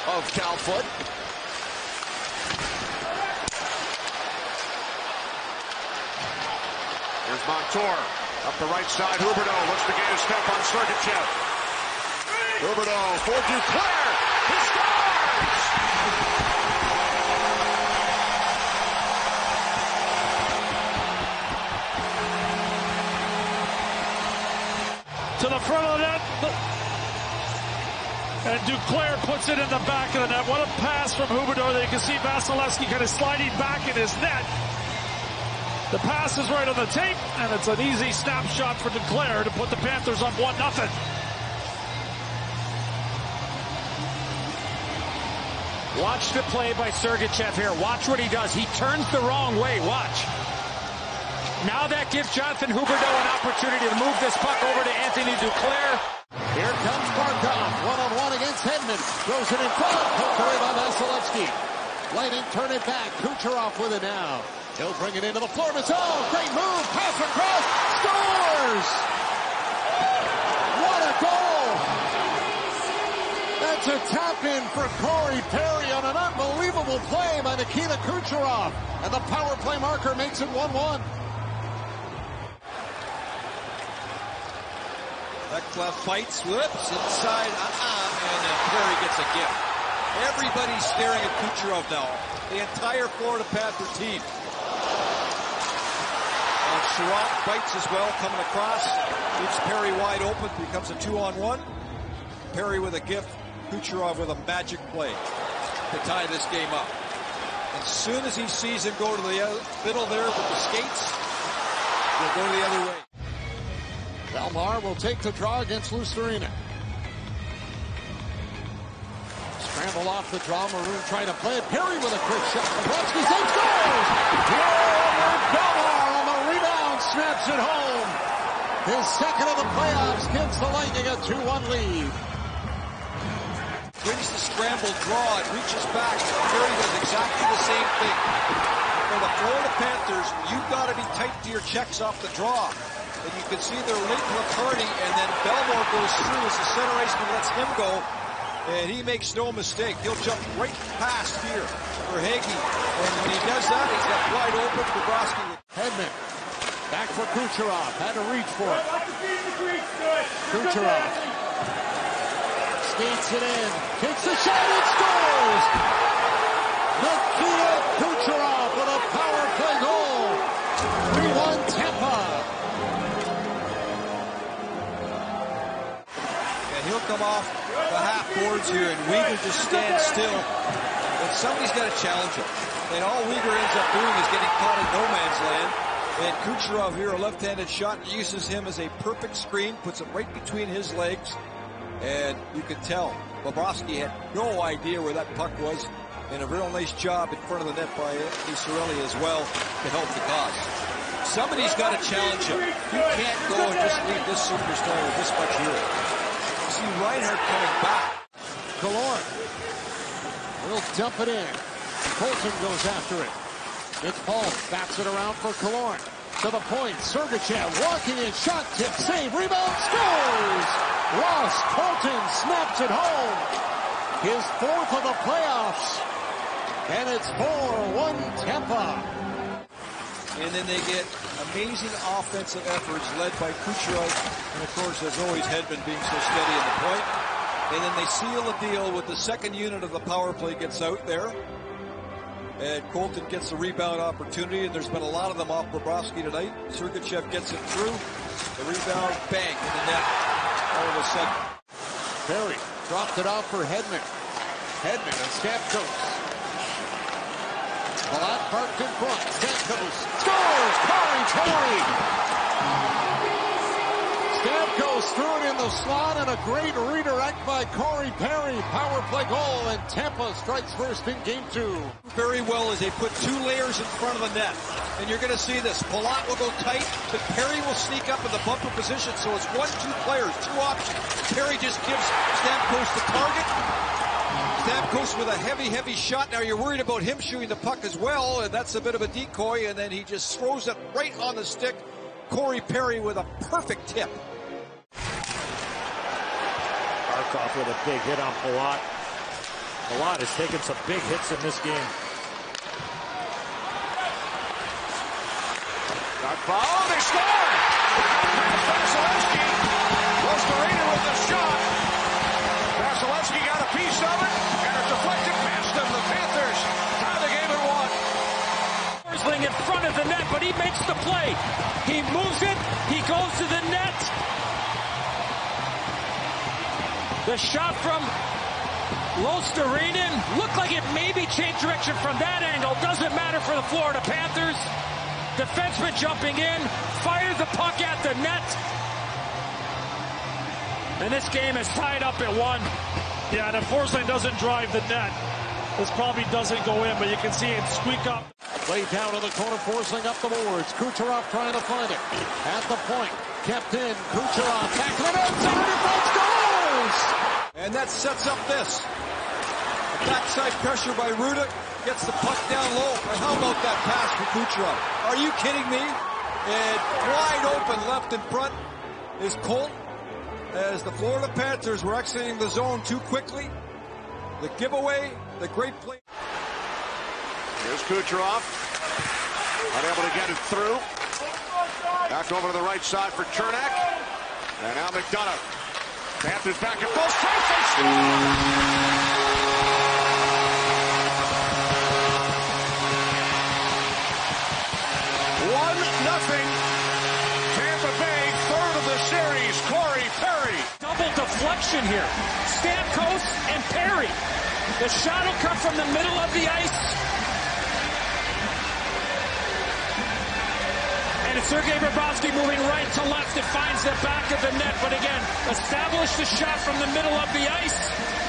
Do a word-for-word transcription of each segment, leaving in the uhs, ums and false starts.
of Calfoot. Here's Montour up the right side. Huberdeau looks to gain a step on Sergachev. Huberdeau for Duclair. He scores! To the front of the net. And Duclair puts it in the back of the net. What a pass from Huberdeau that you can see Vasilevsky kind of sliding back in his net. The pass is right on the tape, and it's an easy snapshot for Duclair to put the Panthers up one nothing. Watch the play by Sergachev here. Watch what he does. He turns the wrong way. Watch. Now that gives Jonathan Huberdeau an opportunity to move this puck over to Anthony Duclair. Here comes Barkov, one-on-one against Hedman. Throws it in front, poked away by Vasilevsky. Lightning turn it back. Kucherov with it now. He'll bring it into the floor of his own. Great move, pass across, scores! What a goal! That's a tap-in for Corey Perry on an unbelievable play by Nikita Kucherov. And the power play marker makes it one one. Ekblad fights, whoops, inside, uh-uh, and then Perry gets a gift. Everybody's staring at Kucherov now. The entire Florida Panther team. And Sherratt fights as well, coming across. Leaves Perry wide open, becomes a two-on-one. Perry with a gift, Kucherov with a magic play to tie this game up. As soon as he sees him go to the middle there with the skates, he'll go the other way. Belmar will take the draw against Lucerina. Scramble off the draw. Maroon trying to play it. Perry with a quick shot. Bobrovsky saves, scores! Here, Belmar on the rebound, snaps it home. His second of the playoffs gives the Lightning a two one lead. Wins the scramble draw. It reaches back. Perry does exactly the same thing. For the Florida Panthers, you've got to be tight to your checks off the draw. And you can see they're late to McCarty, and then Belmar goes through as the center iceman lets him go, and he makes no mistake. He'll jump right past here for Hagee, and when he does that, he's got wide open for Bobrovsky. Hedman, back for Kucherov, had to reach for it. Kucherov skates it in, takes a shot, and scores! Nikita Kucherov with a power play goal. three one Tampa. He'll come off the half boards here, and Weegar just stands still. But somebody's got to challenge him. And all Weegar ends up doing is getting caught in no man's land. And Kucherov here, a left-handed shot, uses him as a perfect screen, puts it right between his legs. And you can tell Bobrovsky had no idea where that puck was. And a real nice job in front of the net by Anthony Cirelli as well to help the cause. Somebody's got to challenge him. You can't go and just leave this superstar with this much here. See Reinhardt coming back. Killorn will dump it in. Colton goes after it. It's Paul. Bats it around for Killorn. To the point. Sergachev walking in. Shot tip. Save. Rebound. Scores! Ross Colton snaps it home. His fourth of the playoffs. And it's four one Tampa. And then they get amazing offensive efforts led by Kucherov. And, of course, as always, Hedman being so steady in the point. And then they seal the deal with the second unit of the power play gets out there. And Colton gets the rebound opportunity. And there's been a lot of them off Bobrovsky tonight. Sergachev gets it through. The rebound, bang, in the net all of a sudden. Perry dropped it off for Hedman. Hedman and Stamkos. Palat parked in front. Stamkos scores! Corey Perry! Stamkos threw it in the slot, and a great redirect by Corey Perry. Power play goal, and Tampa strikes first in game two. Very well as they put two layers in front of the net. And you're going to see this. Palat will go tight, but Perry will sneak up in the bumper position, so it's one, two players, two options. Perry just gives Stamkos the target. Stamkos with a heavy, heavy shot. Now you're worried about him shooting the puck as well, and that's a bit of a decoy, and then he just throws it right on the stick. Corey Perry with a perfect tip. Barkov with a big hit on Palat. A lot has taken some big hits in this game. Got foul, they score! Vasilevsky goes to Rainer with the shot. Vasilevsky got a piece of it, and it's deflected past him. The Panthers tie the game at one. Forsling in front of the net, but he makes the play. He moves it, he goes to the net. The shot from Losterinen looked like it maybe changed direction from that angle. Doesn't matter for the Florida Panthers. Defenseman jumping in, fired the puck at the net. And this game is tied up at one. Yeah, and if Forsling doesn't drive the net, this probably doesn't go in, but you can see it squeak up. Way down in the corner, Forsling up the boards. Kucherov trying to find it. At the point, kept in. Kucherov back to the net, center, scores! And that sets up this. A backside pressure by Ruda. Gets the puck down low. And how about that pass for Kucherov? Are you kidding me? And wide open left in front is Colt. As the Florida Panthers were exiting the zone too quickly. The giveaway, the great play. Here's Kucherov. Unable to get it through. Back over to the right side for Chernak. And now McDonough. Panthers back at full strength. They score! One nothing. Tampa Bay, third of the series. Corey Perry. Double deflection here. Stamkos and Perry. The shot will come from the middle of the ice. And it's Sergei Bobrovsky moving right to left. It finds the back of the net. But again, establish the shot from the middle of the ice.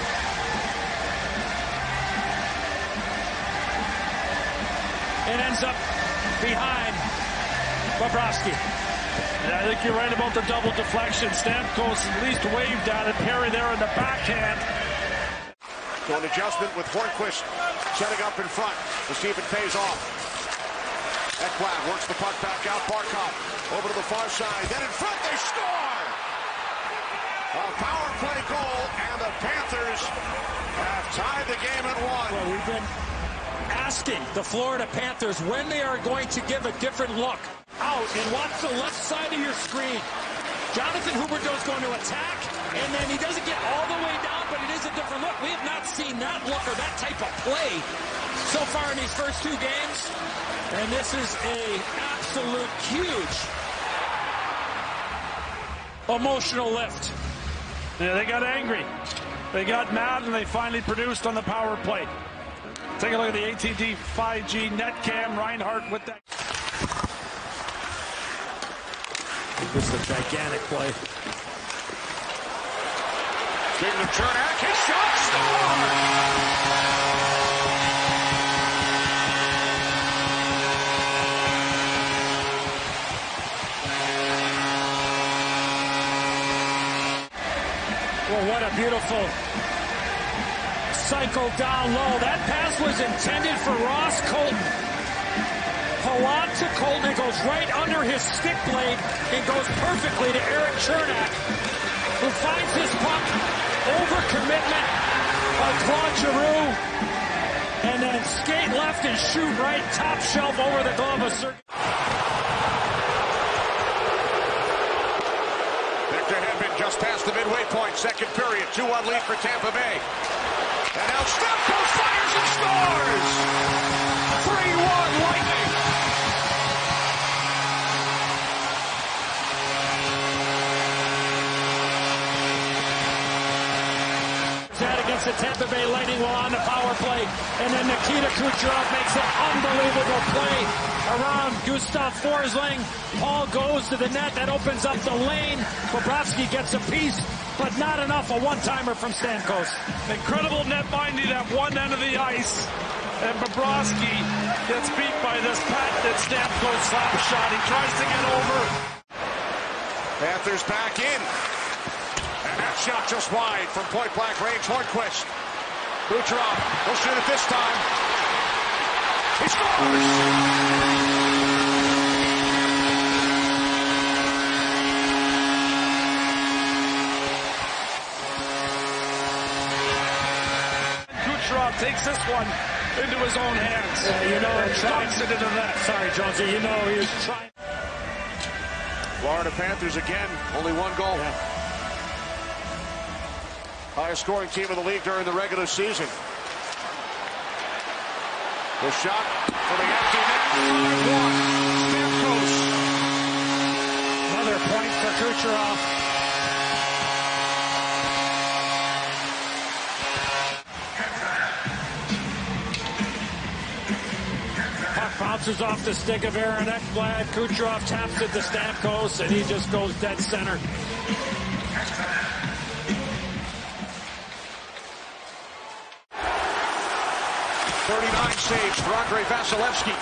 It ends up behind Bobrovsky. Yeah, I think you're right about the double deflection. Stamkos at least waved at it. Perry there in the backhand. So an adjustment with Hornquist setting up in front to see if it pays off. Ekblad works the puck back out. Barkov over to the far side. Then in front, they score! A power play goal, and the Panthers have tied the game at one. Well, we've been asking the Florida Panthers when they are going to give a different look. Out, and watch the left side of your screen. Jonathan Huberdeau's going to attack, and then he doesn't get all the way down, but it is a different look. We have not seen that look or that type of play so far in these first two games. And this is a absolute huge emotional lift. Yeah, they got angry. They got mad, and they finally produced on the power play. Take a look at the A T and T five G net cam. Reinhardt with that. This is a gigantic play. Speaking of Chernak, his shot score! Well, what a beautiful cycle down low. That pass was intended for Ross Colton. Palat to Colton, it goes right under his stick blade and goes perfectly to Eric Chernak, who finds his puck over commitment by Claude Giroux, and then skate left and shoot right, top shelf over the glove of Sergei. Victor Hedman just past the midway point, second period, two one lead for Tampa Bay. And now Stamkos fires and scores! three one Lightning! Against the Tampa Bay Lightning while on the power play. And then Nikita Kucherov makes an unbelievable play around Gustav Forsling. Paul goes to the net. That opens up the lane. Bobrovsky gets a piece, but not enough. A one-timer from Stamkos. Incredible net binding at one end of the ice. And Bobrovsky gets beat by this patented Stamkos slap shot. He tries to get over. Panthers back in. And that shot just wide from point-blank range. Hornquist. Kucherov will shoot it this time. He scores! Kucherov takes this one into his own hands. Yeah, you know, and knocks it into that. Sorry, Jonesy, you know he was trying. Florida Panthers again, only one goal. Yeah. Highest scoring team in the league during the regular season. The shot for the empty net. Stamkos. Another point for Kucherov. Puck bounces off the stick of Aaron Ekblad. Kucherov taps it to Stamkos, and he just goes dead center. thirty-nine saves for Andrei Vasilevsky.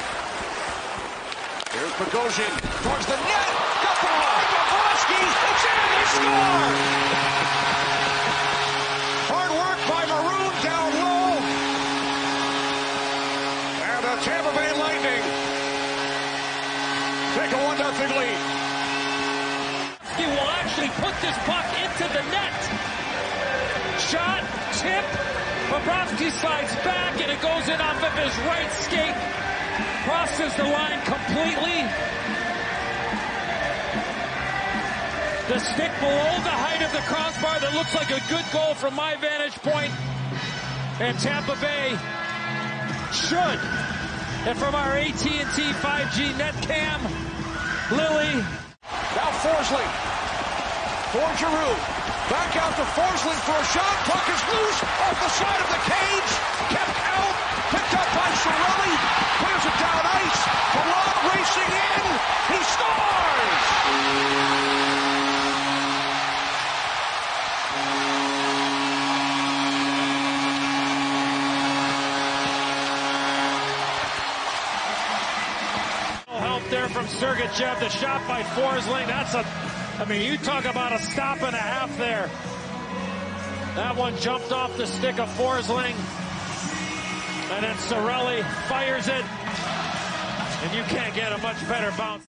Here's Bogosian towards the net. Got the line. Vasilevsky. It's in. They score. Hard work by Maroon down low. And the Tampa Bay Lightning take a one nothing lead. He will actually put this puck into the net. Shot, tip. Bobrovsky slides back, and it goes in off of his right skate. Crosses the line completely. The stick below the height of the crossbar. That looks like a good goal from my vantage point. And Tampa Bay should. And from our A T and T five G net cam, Lily. Now Forsling. For Giroux. Back out to Forsling for a shot. Puck is loose off the side of the cage. Kept out. Picked up by Cirelli. Clears it down ice. Perron racing in. He scores! Help there from Sergachev. The shot by Forsling. That's a, I mean, you talk about a stop and a half there. That one jumped off the stick of Forsling. And then Cirelli fires it. And you can't get a much better bounce.